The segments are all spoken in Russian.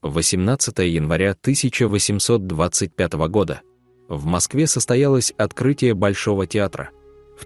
18 января 1825 года. В Москве состоялось открытие Большого театра. В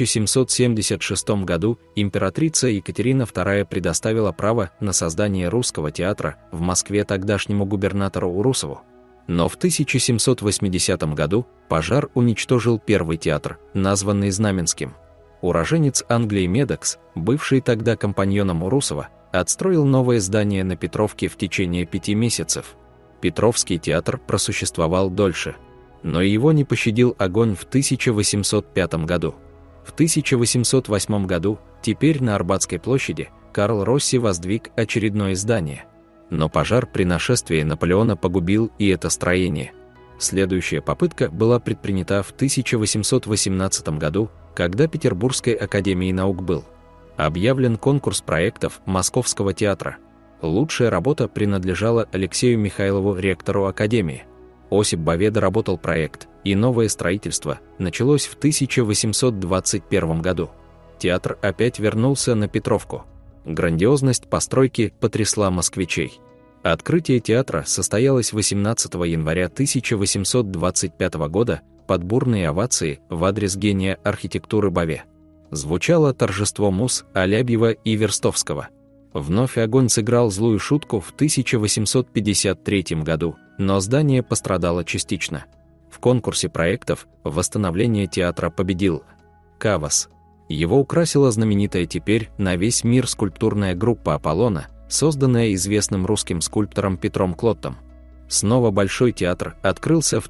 1776 году императрица Екатерина II предоставила право на создание русского театра в Москве тогдашнему губернатору Урусову. Но в 1780 году пожар уничтожил первый театр, названный Знаменским. Уроженец Англии Медокс, бывший тогда компаньоном Урусова, отстроил новое здание на Петровке в течение 5 месяцев. Петровский театр просуществовал дольше, но его не пощадил огонь в 1805 году. В 1808 году, теперь на Арбатской площади, Карл Росси воздвиг очередное здание. Но пожар при нашествии Наполеона погубил и это строение. Следующая попытка была предпринята в 1818 году, когда Петербургской академией наук был объявлен конкурс проектов Московского театра. Лучшая работа принадлежала Алексею Михайлову, ректору академии. Осип Бове доработал проект, и новое строительство началось в 1821 году. Театр опять вернулся на Петровку. Грандиозность постройки потрясла москвичей. Открытие театра состоялось 18 января 1825 года под бурные овации в адрес гения архитектуры Бове. Звучало торжество муз Алябьева и Верстовского. Вновь огонь сыграл злую шутку в 1853 году, но здание пострадало частично. В конкурсе проектов восстановление театра победил Кавас. Его украсила знаменитая теперь на весь мир скульптурная группа Аполлона, созданная известным русским скульптором Петром Клоттом. Снова Большой театр открылся в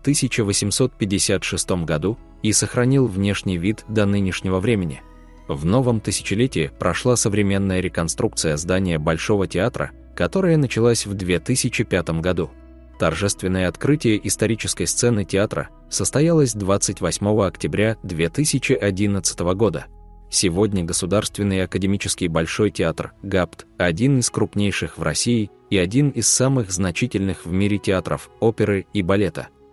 1856 году и сохранил внешний вид до нынешнего времени. В новом тысячелетии прошла современная реконструкция здания Большого театра, которая началась в 2005 году. Торжественное открытие исторической сцены театра состоялось 28 октября 2011 года. Сегодня Государственный академический Большой театр ГАПТ – один из крупнейших в России и один из самых значительных в мире театров оперы и балета.